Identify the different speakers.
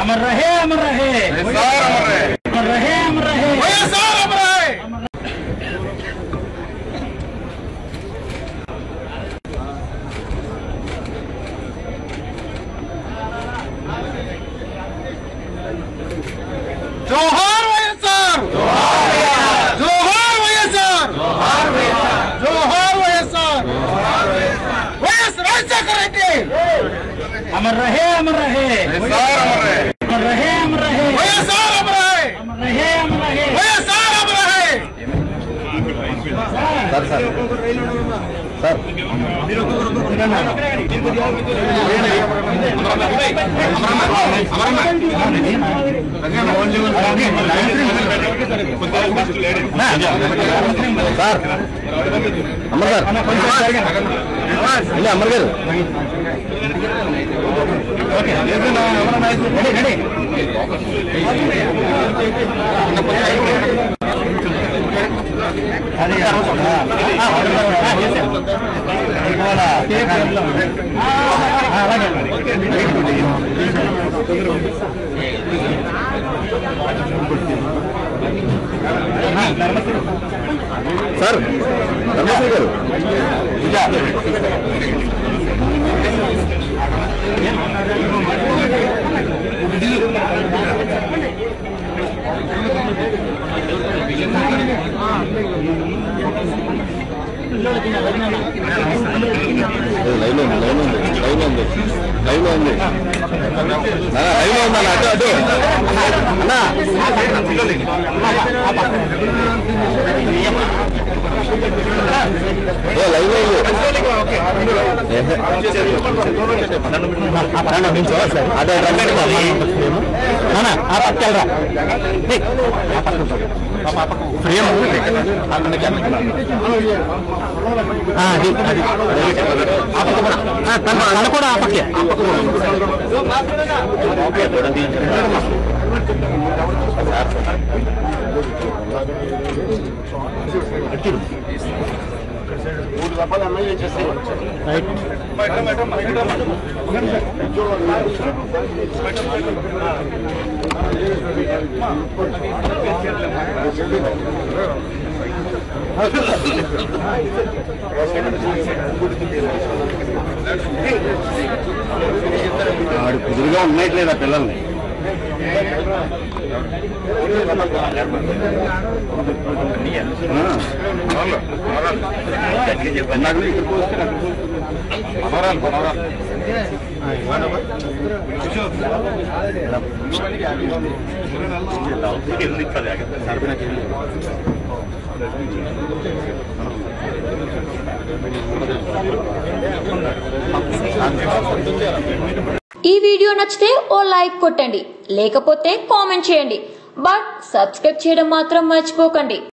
Speaker 1: अमर रहे अमर रहे अमर रहे अमर रहे
Speaker 2: जोहार వైఎస్ఆర్ जोहार వైఎస్ఆర్ जोहार వైఎస్ఆర్ వైఎస్ రాజశేఖర రెడ్డి
Speaker 1: अमर रहे अमर रहे अमर रहे अमर रहे
Speaker 2: వైఎస్ఆర్ అమర్ రహే
Speaker 1: अमर रहे अमर रहे
Speaker 2: వైఎస్ఆర్ అమర్ రహే
Speaker 3: సార్ అమర్ గారు అమర్ గారు సార్ ధర్మశ్రీ గారు లైవ్ లో ఉంది అటు అటు అన్నా లైవ్ లో కూడా ఆ పక్కే వాడు కుదురుగా ఉన్నట్లేదా పిల్లల్ని
Speaker 4: ఈ వీడియో నచ్చితే ఓ లైక్ కొట్టండి, లేకపోతే కామెంట్ చేయండి. బట్ సబ్స్క్రైబ్ చేయడం మాత్రం మర్చిపోకండి.